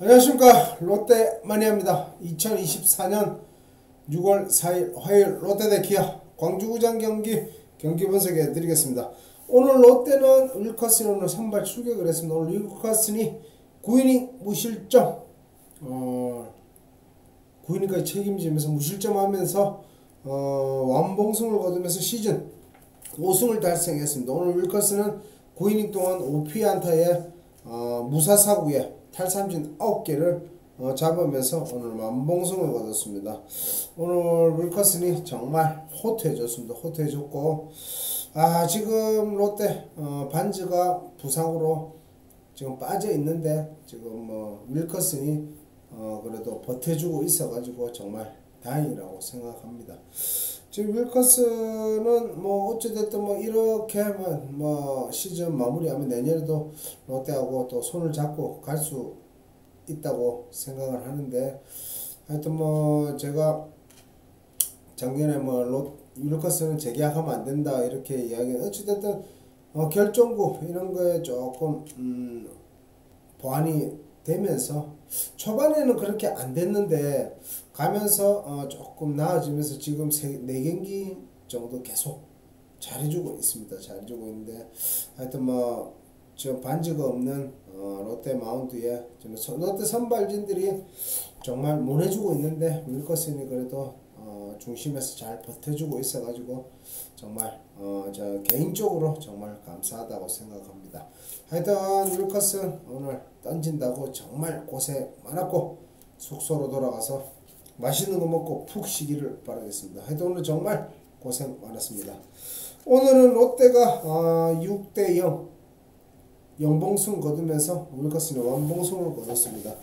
안녕하십니까, 롯데 마니아입니다. 2024년 6월 4일 화요일 롯데 대 기아 광주구장 경기 분석해 드리겠습니다. 오늘 롯데는 윌커슨이 오늘 선발 출격을 했습니다. 오늘 윌커슨이 9이닝 무실점 9이닝까지 책임지면서 무실점하면서 완봉승을 거두면서 시즌 5승을 달성했습니다. 오늘 윌커슨은 9이닝 동안 5피안타에 무사사구에 탈삼진 9개를 잡으면서 오늘 완봉승을 거뒀습니다. 오늘 윌커슨이 정말 호투해줬습니다. 호투해줬고, 지금 롯데 반즈가 부상으로 지금 빠져 있는데 지금 윌커슨이 그래도 버텨주고 있어가지고 정말 다행이라고 생각합니다. 지금 윌커슨은 어찌됐든 이렇게 하면 시즌 마무리하면 내년에도 롯데하고 또 손을 잡고 갈 수 있다고 생각을 하는데, 하여튼 제가 작년에 윌커슨은 재계약하면 안 된다 이렇게 이야기, 어찌됐든 결정구 이런 거에 조금 보완이 되면서 초반에는 그렇게 안 됐는데 가면서 조금 나아지면서 지금 4경기 정도 계속 잘해주고 있습니다. 잘해주고 있는데, 하여튼 지금 반지가 없는 롯데 마운드에 롯데 선발진들이 정말 못해주고 있는데 윌커슨이 그래도 중심에서 잘 버텨주고 있어가지고 정말 저 개인적으로 정말 감사하다고 생각합니다. 하여튼 윌커슨 오늘 던진다고 정말 고생 많았고 숙소로 돌아가서 맛있는 거 먹고 푹 쉬기를 바라겠습니다. 하여튼 오늘 정말 고생 많았습니다. 오늘은 롯데가 6대0 영봉승 거두면서 윌커슨이 완봉승을 거뒀습니다.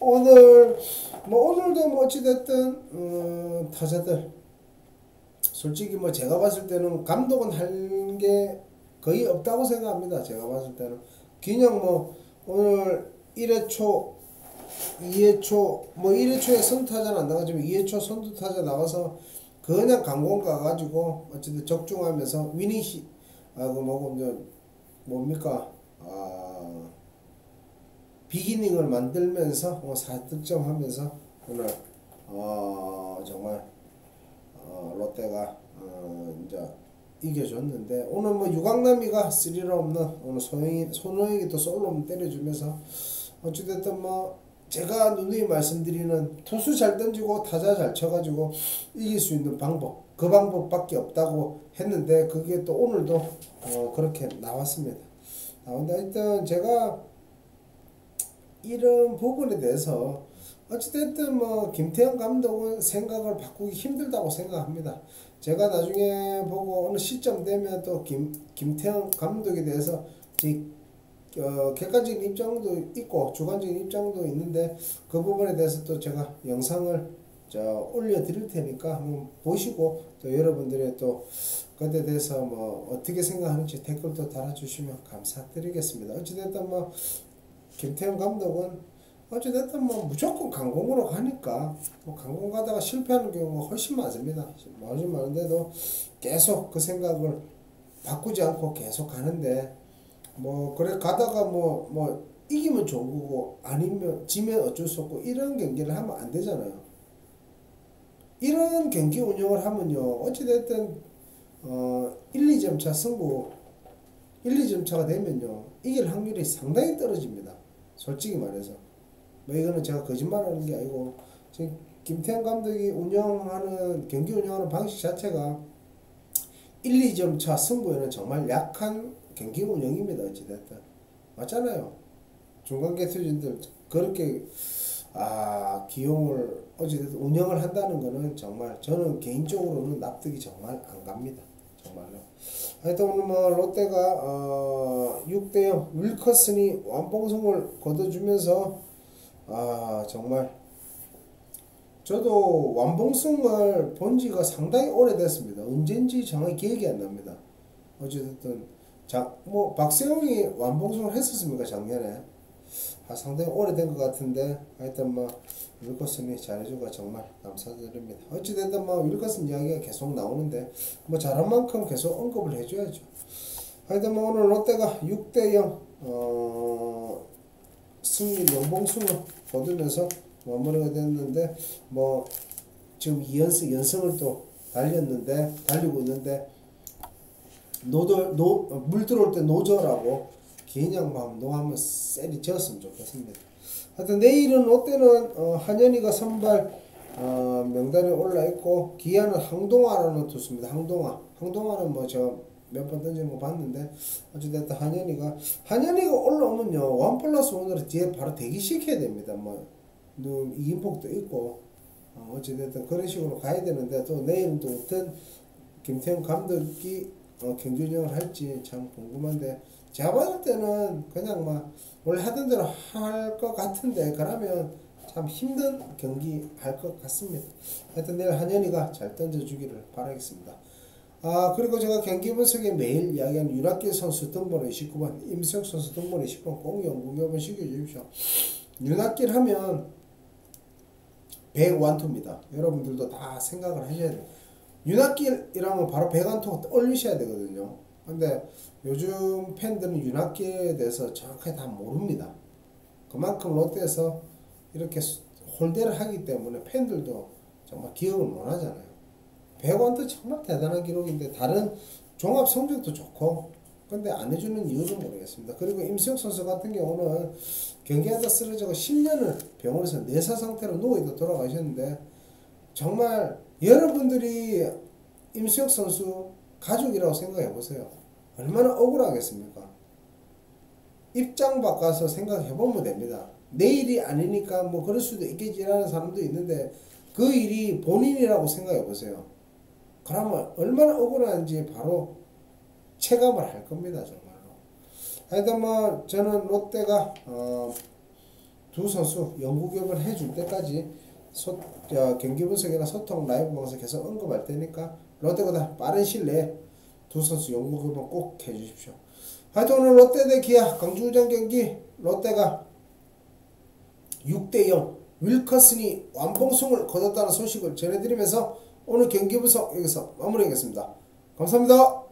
오늘도 어찌됐든 타자들 솔직히 제가 봤을 때는 감독은 할 게 거의 없다고 생각합니다. 제가 봤을 때는 그냥 오늘 1회 초 2회 초 1회 초에 선두타자는 안 나가지만 2회 초 선두타자 나와서 그냥 강공 가가지고 어쨌든 적중하면서 위닝시 비기닝을 만들면서 4득점 하면서 오늘 정말 롯데가 이제 이겨줬는데, 오늘 유강남이가 3런 없는 오늘 손호영이 또 솔로 때려주면서 어찌됐든 제가 누누이 말씀드리는 투수 잘 던지고 타자 잘 쳐가지고 이길 수 있는 방법, 그 방법밖에 없다고 했는데 그게 또 오늘도 그렇게 나왔습니다. 근데 하여튼 제가 이런 부분에 대해서 어찌됐든 김태형 감독은 생각을 바꾸기 힘들다고 생각합니다. 제가 나중에 보고 어느 시점 되면 또 김태형 감독에 대해서 객관적인 입장도 있고 주관적인 입장도 있는데 그 부분에 대해서 또 제가 영상을 올려드릴 테니까 한번 보시고 또 여러분들의 또 그에 대해서 어떻게 생각하는지 댓글도 달아주시면 감사드리겠습니다. 어찌됐든 김태형 감독은 어찌됐든 무조건 강공으로 가니까 강공 가다가 실패하는 경우가 훨씬 많습니다. 훨씬 많은데도 계속 그 생각을 바꾸지 않고 계속 가는데 그래 가다가 이기면 좋은 거고 아니면 지면 어쩔 수 없고 이런 경기를 하면 안 되잖아요. 이런 경기 운영을 하면요 어찌됐든 1, 2점 차 승부 1, 2점 차가 되면요 이길 확률이 상당히 떨어집니다. 솔직히 말해서 이거는 제가 거짓말하는 게 아니고 지금 김태형 감독이 경기 운영하는 방식 자체가 1, 2점 차 승부에는 정말 약한 경기 운영입니다. 어찌됐든 맞잖아요. 중간 개투진들 그렇게 기용을 어찌됐든 운영을 한다는 거는 정말 저는 개인적으로는 납득이 정말 안 갑니다. 정말로. 하여튼 오늘 롯데가 6대0 윌커슨이 완봉승을 거둬주면서 정말 저도 완봉승을 본 지가 상당히 오래됐습니다. 언젠지 정확히 기억이 안 납니다. 어찌됐든 박세웅이 완봉승을 했었습니까 작년에? 상당히 오래된 것 같은데 하여튼 윌커슨이 잘해주고 정말 감사드립니다. 어찌됐든 윌커슨 이야기가 계속 나오는데 잘한 만큼 계속 언급을 해줘야죠. 하여튼 오늘 롯데가 6대0 승리 연봉승을 거두면서 마무리가 됐는데 뭐 지금 2연승 연승을 또 달리고 있는데 물 들어올 때 노저라고 그냥 막 노하면 쎄리 지었으면 좋겠습니다. 하여튼 내일은 롯데는 한현희가 선발 명단에 올라 있고 기아는 항동화라는 투수입니다. 항동화는 뭐 제가 몇 번 던지는 거 봤는데 어찌됐든 한현희가 올라오면요 1+1으로 뒤에 바로 대기시켜야 됩니다. 뭐 이인폭도 있고 어찌됐든 그런 식으로 가야 되는데 또 내일은 또 어떤 김태형 감독이 경기운영을 할지 참 궁금한데 제가 봤을 때는 그냥 막 원래 하던 대로 할 것 같은데 그러면 참 힘든 경기 할 것 같습니다. 하여튼 내일 한현희가 잘 던져주기를 바라겠습니다. 그리고 제가 경기 분석에 매일 이야기하는 윤학길 선수 등번호 29번, 임수혁 선수 등번호 10번 꼭 연구 한번 시켜주십시오. 윤학길 하면 100완투입니다. 여러분들도 다 생각을 하셔야 돼요. 윤학길이라면 바로 100완투 올리셔야 되거든요. 근데 요즘 팬들은 윤학길에 대해서 정확하게 다 모릅니다. 그만큼 롯데에서 이렇게 홀대를 하기 때문에 팬들도 정말 기억을 못 하잖아요. 100완투 정말 대단한 기록인데 다른 종합 성적도 좋고 근데 안 해주는 이유를 모르겠습니다. 그리고 임수혁 선수 같은 경우는 경기하다 쓰러지고 10년을 병원에서 내사 상태로 누워있다 돌아가셨는데 정말 여러분들이 임수혁 선수 가족이라고 생각해 보세요. 얼마나 억울하겠습니까? 입장 바꿔서 생각해 보면 됩니다. 내 일이 아니니까 뭐 그럴 수도 있겠지라는 사람도 있는데 그 일이 본인이라고 생각해 보세요. 그러면 얼마나 억울한지 바로 체감을 할 겁니다. 정말로. 하여튼 뭐 저는 롯데가 두 선수 영구격을 해줄 때까지 경기 분석이나 소통 라이브 방송 계속 언급할 테니까 롯데보다 빠른 시일 내에 두 선수 영구격을 꼭 해주십시오. 하여튼 오늘 롯데 대 기아 광주구장 경기 롯데가 6대0 윌커슨이 완봉승을 거뒀다는 소식을 전해드리면서 오늘 경기 분석 여기서 마무리하겠습니다. 감사합니다.